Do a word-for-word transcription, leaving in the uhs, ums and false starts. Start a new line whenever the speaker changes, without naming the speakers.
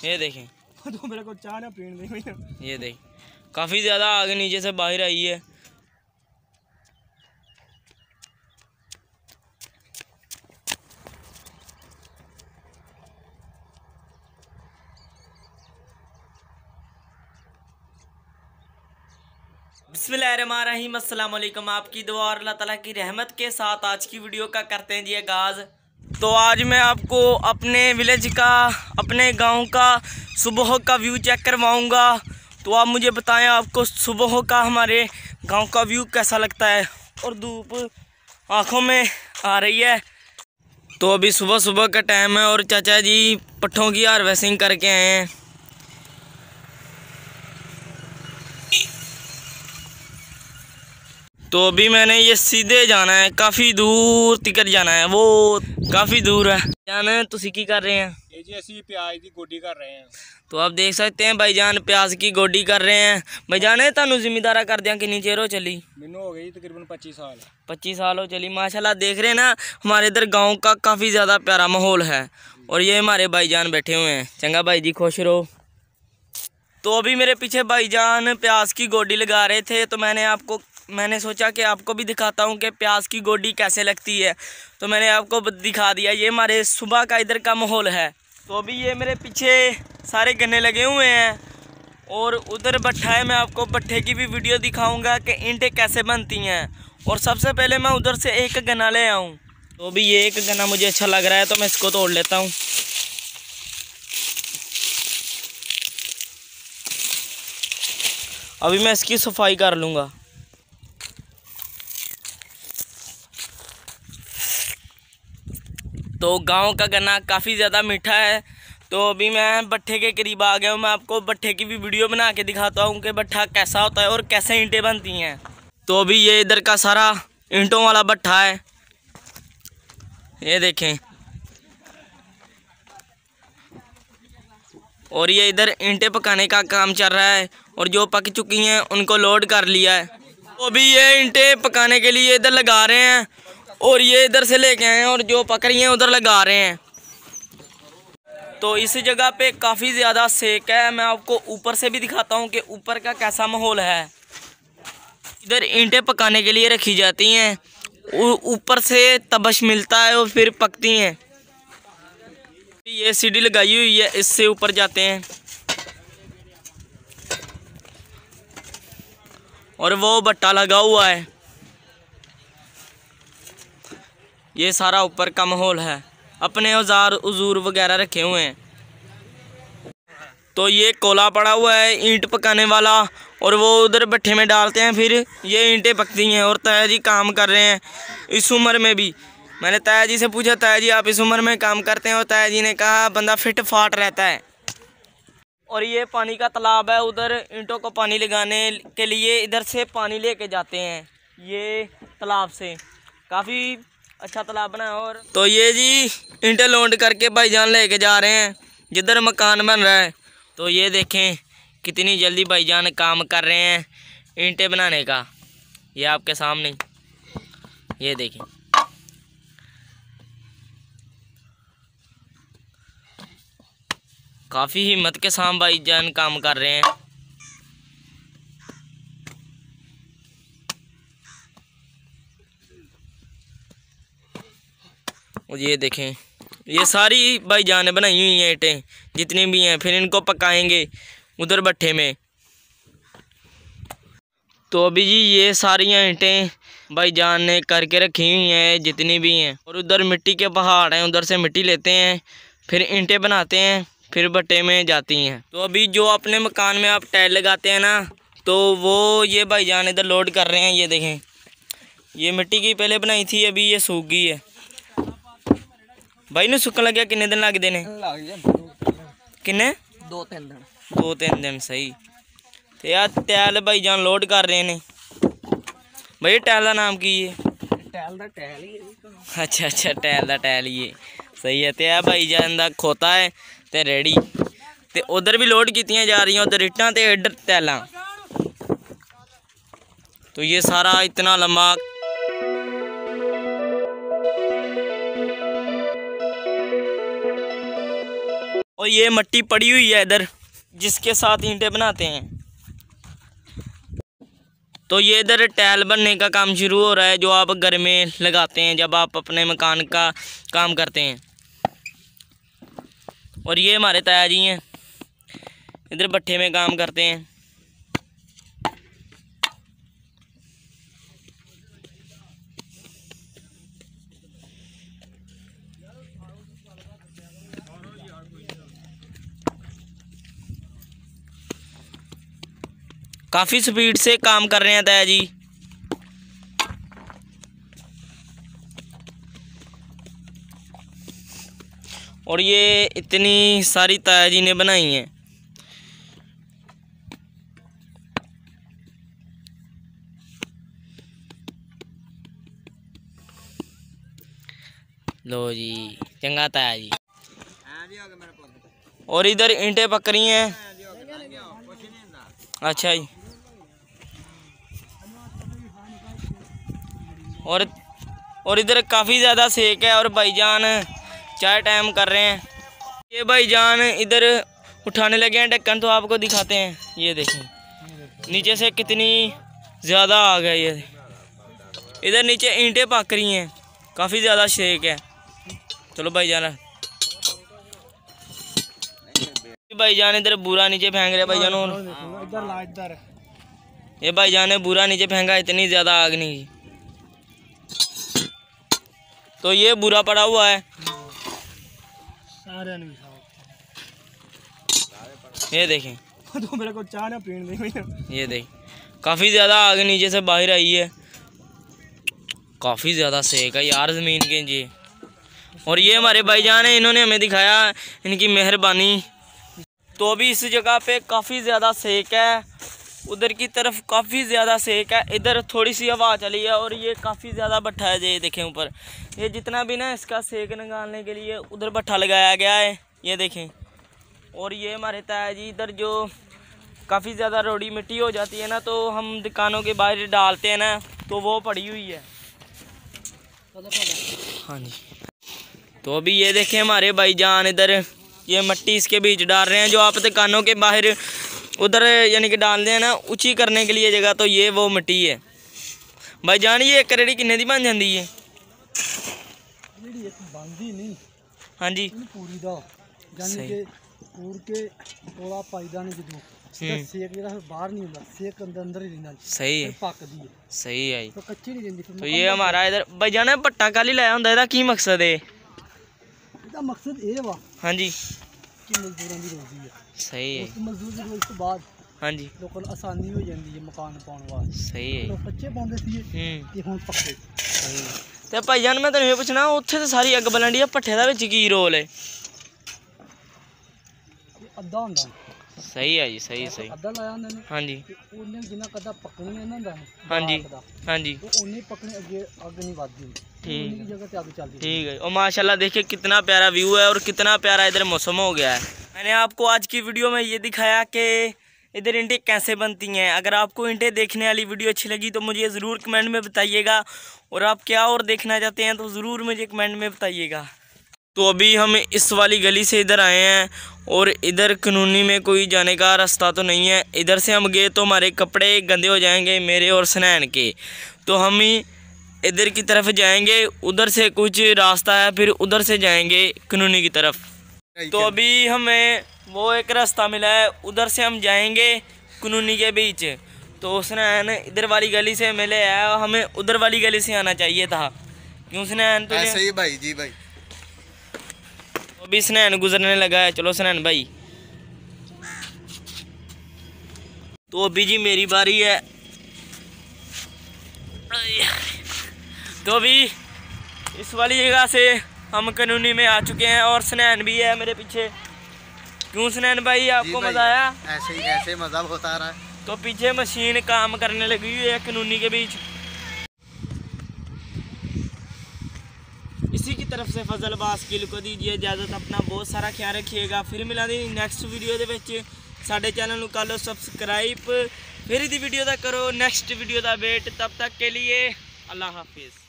ये देखें
तो मेरे को चाह ना प्रिंट देखें।
ये देख काफ़ी ज़्यादा आगे नीचे से बाहर आई है। बिस्मिल्लाहिर्रहमानिर्रहीम, अस्सलाम वालेकुम। आपकी दुआ और अल्लाह ताला की रहमत के साथ आज की वीडियो का करते हैं जी आगाज़। तो आज मैं आपको अपने विलेज का, अपने गांव का सुबह का व्यू चेक करवाऊंगा। तो आप मुझे बताएं आपको सुबह का हमारे गांव का व्यू कैसा लगता है। और धूप आँखों में आ रही है। तो अभी सुबह सुबह का टाइम है और चाचा जी पट्ठों की हार्वेस्टिंग करके आए हैं। तो अभी मैंने ये सीधे जाना है, काफ़ी दूर टिकट जाना है, वो काफ़ी दूर है जाना है। तुसी की कर रहे हैं?
ये जी ऐसी प्याज की गोडी कर रहे हैं।
तो आप देख सकते हैं भाईजान प्याज की गोडी कर रहे हैं। भाईजान तुहानू जिम्मेदारा कर दिया किन्नी चेर हो चली?
मैनू हो गई तकरीबन पच्चीस साल।
पच्चीस साल हो चली। माशाल्लाह देख रहे हैं ना, हमारे इधर गाँव का काफ़ी ज़्यादा प्यारा माहौल है। और ये हमारे भाईजान बैठे हुए हैं। चंगा भाई जी, खुश रहो। तो अभी मेरे पीछे भाईजान प्याज की गोडी लगा रहे थे, तो मैंने आपको मैंने सोचा कि आपको भी दिखाता हूँ कि प्याज की गोडी कैसे लगती है। तो मैंने आपको दिखा दिया। ये हमारे सुबह का इधर का माहौल है। तो अभी ये मेरे पीछे सारे गन्ने लगे हुए हैं और उधर भट्ठा है। मैं आपको भट्ठे की भी वीडियो दिखाऊंगा कि ईंटें कैसे बनती हैं। और सबसे पहले मैं उधर से एक गन्ना ले आऊँ। तो अभी ये एक गन्ना मुझे अच्छा लग रहा है, तो मैं इसको तोड़ लेता हूँ। अभी मैं इसकी सफाई कर लूँगा। तो गांव का गन्ना काफ़ी ज़्यादा मीठा है। तो अभी मैं भट्ठे के करीब आ गया हूँ। मैं आपको भट्ठे की भी वीडियो बना के दिखाता हूँ कि भट्ठा कैसा होता है और कैसे ईंटें बनती हैं। तो अभी ये इधर का सारा ईंटों वाला भट्ठा है, ये देखें। और ये इधर ईंटें पकाने का काम चल रहा है और जो पक चुकी हैं उनको लोड कर लिया है। तो अभी ये ईंटें पकाने के लिए इधर लगा रहे हैं और ये इधर से लेके आए हैं और जो पक रही हैं उधर लगा रहे हैं। तो इस जगह पे काफ़ी ज़्यादा सेक है। मैं आपको ऊपर से भी दिखाता हूँ कि ऊपर का कैसा माहौल है। इधर ईंटें पकाने के लिए रखी जाती हैं, ऊपर से तबश मिलता है और फिर पकती हैं। ये सीढ़ी लगाई हुई है, इससे ऊपर जाते हैं। और वो भट्टा लगा हुआ है। ये सारा ऊपर का माहौल है। अपने औजार उजूर वगैरह रखे हुए हैं। तो ये कोला पड़ा हुआ है ईंट पकाने वाला, और वो उधर भट्ठे में डालते हैं, फिर ये ईंटें पकती हैं। और ताया जी काम कर रहे हैं इस उम्र में भी। मैंने ताया जी से पूछा, ताया जी आप इस उम्र में काम करते हैं? और ताया जी ने कहा बंदा फिट फाट रहता है। और ये पानी का तालाब है। उधर ईंटों को पानी लगाने के लिए इधर से पानी लेके जाते हैं ये तालाब से। काफ़ी अच्छा तालाब बना है। और तो ये जी ईंटें लोड करके भाईजान लेके जा रहे हैं जिधर मकान बन रहा है। तो ये देखें कितनी जल्दी भाईजान काम कर रहे हैं ईंटें बनाने का। ये आपके सामने, ये देखें। काफ़ी हिम्मत के साथ भाईजान काम कर रहे हैं। और ये देखें, ये सारी भाईजान ने बनाई हुई हैं ईंटें जितनी भी हैं। फिर इनको पकाएंगे उधर भट्ठे में। तो अभी जी ये सारी ईंटें भाईजान ने करके रखी हुई हैं जितनी भी हैं। और उधर मिट्टी के पहाड़ हैं, उधर से मिट्टी लेते हैं, फिर ईंटें बनाते हैं, फिर भट्टे में जाती हैं। तो अभी जो अपने मकान में आप टाइल लगाते हैं ना, तो वो ये भाईजान इधर लोड कर रहे हैं। ये देखें, ये मिट्टी की पहले बनाई थी, अभी ये सूख गई है। भाई ने सुकन लगे किन्ने दिन लगते ने? किन्ने?
दो तीन दिन।
दो तीन दिन सही। तो यार टैल भाईजान लोड कर रहे हैं। भाई टैल का नाम की है?
टैल दा टैल ही है।
अच्छा अच्छा, टैल दा टैल ही है, सही है। तो यह भाईजान का खोता है तो रेडी। तो उधर भी लोड कीतियां जा रही हैं, उधर इट्टां ते इधर टैलां। तो ये सारा इतना लंबा और ये मिट्टी पड़ी हुई है इधर, जिसके साथ ईंटें बनाते हैं। तो ये इधर टाइल बनने का काम शुरू हो रहा है, जो आप घर में लगाते हैं जब आप अपने मकान का काम करते हैं। और ये हमारे ताया जी हैं, इधर भट्ठे में काम करते हैं। काफ़ी स्पीड से काम कर रहे हैं ताया जी। और ये इतनी सारी ताया जी ने बनाई हैं। लो जी, चंगा ताया जी। और इधर ईंटें पक रही हैं। अच्छा जी। और और इधर काफ़ी ज़्यादा सेक है और भाईजान चाय टाइम कर रहे हैं। ये भाईजान इधर उठाने लगे हैं ढक्कन, तो आपको दिखाते हैं। ये देखें नीचे से कितनी ज़्यादा आग है। ये इधर नीचे ईंटें पक रही हैं, काफ़ी ज़्यादा सेक है। चलो भाईजान, भाईजान इधर बुरा नीचे फेंक रहे भाईजान। और ये भाईजान ने बुरा नीचे फेंका, इतनी ज़्यादा आग नहीं। तो ये बुरा पड़ा हुआ है। ये देखें,
तो मेरे को चाय ना पीने दे।
ये देखें काफ़ी ज़्यादा आग नीचे से बाहर आई है, काफ़ी ज़्यादा सेक है यार ज़मीन के जी। और ये हमारे भाईजान है, इन्होंने हमें दिखाया, इनकी मेहरबानी। तो अभी इस जगह पे काफ़ी ज़्यादा सेक है, उधर की तरफ काफ़ी ज़्यादा सेक है, इधर थोड़ी सी हवा चली है। और ये काफ़ी ज़्यादा भट्ठा है, ये देखें ऊपर, ये जितना भी ना इसका सेक निकालने के लिए उधर भट्ठा लगाया गया है, ये देखें। और ये हमारे ताया जी इधर जो काफ़ी ज़्यादा रोड़ी मिट्टी हो जाती है ना, तो हम दुकानों के बाहर डालते हैं ना, तो वो पड़ी हुई है। हाँ जी। तो अभी ये देखें हमारे भाईजान इधर ये मिट्टी इसके बीच डाल रहे हैं, जो आप दुकानों के बाहर उधर यानी कि डालते हैं ना ऊंची करने के लिए जगह, तो ये वो मिट्टी है। भाईजान ये एक करेड़ी किन्ने दी बन जाती है? हाँ जी,
पूरी दा यानी कि पूर के थोड़ा पाईदा नहीं जो सेक जरा बाहर नहीं ਹੁੰਦਾ, सेक अंदर अंदर ही रहना।
सही है,
पकदी है।
सही है
तो कच्ची नहीं रहंदी।
तो ये हमारा इधर भाईजान ने भट्टा काली लाया ਹੁੰਦਾ, ਇਹਦਾ ਕੀ ਮਕਸਦ है?
ਇਹਦਾ ਮਕਸਦ ਇਹ ਵਾ
हाँ जी
कि मजदूरों की रोजी है।
सही है।
उस मजदूर की रोजी तो बाद
हाँ जी
लोगों को आसानी हो जाती है मकान पाने वास्ते।
सही है।
तो कच्चे पाਉਂਦੇ ਸੀ
हम्म
ਇਹ ਹੁਣ ਪੱਕੇ।
सही। ਤੇ ਭਾਈਜਾਨ ਮੈਂ ਤੁਹਾਨੂੰ ਇਹ ਪੁੱਛਣਾ, ਉੱਥੇ ਤੇ ਸਾਰੀ ਅੱਗ ਬਲਣ ਦੀ ਆ, ਭੱਠੇ ਦਾ ਵਿੱਚ ਕੀ ਰੋਲ ਹੈ?
ਅੱਧਾ ਹੁੰਦਾ।
सही है जी, सही सही।
ਅੱਧਾ ਲਾਇਆ ਉਹਨਾਂ ਨੇ।
हाँ जी
ਉਹਨੇ ਜਿੰਨਾ ਕਦਾ ਪੱਕਣੀ ਇਹਨਾਂ ਦਾ।
हाँ जी हाँ जी
वो ਉਹਨੇ ਪੱਕਣੀ ਅੱਗੇ ਅੱਗ नहीं ਵੱਧਦੀ।
ठीक
उन्हीं की जगह पे आगे चलती।
ठीक है। और माशाल्लाह देखिए कितना प्यारा व्यू है और कितना प्यारा इधर मौसम हो गया है। मैंने आपको आज की वीडियो में ये दिखाया कि इधर ईंटें कैसे बनती हैं। अगर आपको ईंटें देखने वाली वीडियो अच्छी लगी तो मुझे ज़रूर कमेंट में बताइएगा, और आप क्या और देखना चाहते हैं तो ज़रूर मुझे कमेंट में बताइएगा। तो अभी हम इस वाली गली से इधर आए हैं, और इधर कानूनी में कोई जाने का रास्ता तो नहीं है। इधर से हम गए तो हमारे कपड़े गंदे हो जाएंगे, मेरे और सनैन के। तो हम ही इधर की तरफ जाएंगे, उधर से कुछ रास्ता है, फिर उधर से जाएंगे कानूनी की तरफ। तो अभी हमें वो एक रास्ता मिला है, उधर से हम जाएंगे कानूनी के बीच। तो सनैन इधर वाली गली से मिले है, हमें उधर वाली गली से आना चाहिए था। क्यों सनैन? तो
ऐसे ही भाई जी भाई।
तो अभी सनैन गुजरने लगा है। चलो सनैन भाई। तो अभी जी मेरी बारी है। तो अभी इस वाली जगह से हम कानूनी में आ चुके हैं, और सनैन भी है मेरे पीछे। क्यों सनैन भाई, आपको मज़ा आया?
ऐसे ही ऐसे मज़ा होता रहा है।
तो पीछे मशीन काम करने लगी हुई है कानूनी के बीच। इसी की तरफ से फजल बास गिल को दीजिए इजाज़त। अपना बहुत सारा ख्याल रखिएगा। फिर मिला दी नैक्सट वीडियो दे विच। साडे चैनल नूं कर लो सबसक्राइब, फिर दी वीडियो दा करो नैक्सट वीडियो दा वेट। तब तक के लिए अल्लाह हाफिज़।